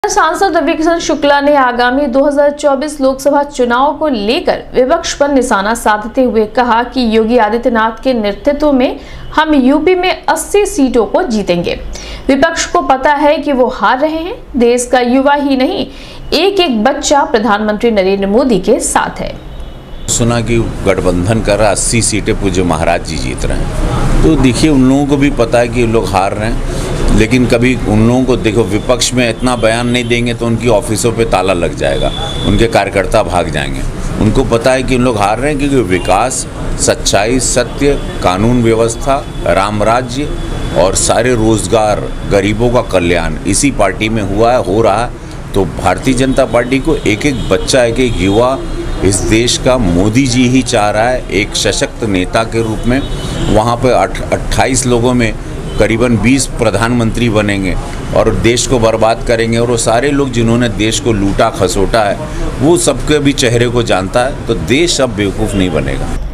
सांसद रविकिशन शुक्ला ने आगामी 2024 लोकसभा चुनाव को लेकर विपक्ष पर निशाना साधते हुए कहा कि योगी आदित्यनाथ के नेतृत्व में हम यूपी में 80 सीटों को जीतेंगे। विपक्ष को पता है कि वो हार रहे हैं। देश का युवा ही नहीं, एक एक बच्चा प्रधानमंत्री नरेंद्र मोदी के साथ है। सुना कि गठबंधन कर रहा 80 सीटें पूज्य महाराज जी जीत रहे हैं, तो देखिए उन लोगों को भी पता है कि लोग हार रहे हैं, लेकिन कभी उन लोगों को देखो विपक्ष में इतना बयान नहीं देंगे तो उनकी ऑफिसों पे ताला लग जाएगा, उनके कार्यकर्ता भाग जाएंगे। उनको पता है कि उन लोग हार रहे हैं क्योंकि विकास, सच्चाई, सत्य, कानून व्यवस्था, राम राज्य और सारे रोजगार, गरीबों का कल्याण इसी पार्टी में हुआ है, हो रहा है। तो भारतीय जनता पार्टी को एक एक बच्चा, एक एक युवा इस देश का मोदी जी ही चाह रहा है एक सशक्त नेता के रूप में। वहाँ पे 28 लोगों में करीबन 20 प्रधानमंत्री बनेंगे और देश को बर्बाद करेंगे। और वो सारे लोग जिन्होंने देश को लूटा खसोटा है वो सबके भी चेहरे को जानता है, तो देश अब बेवकूफ़ नहीं बनेगा।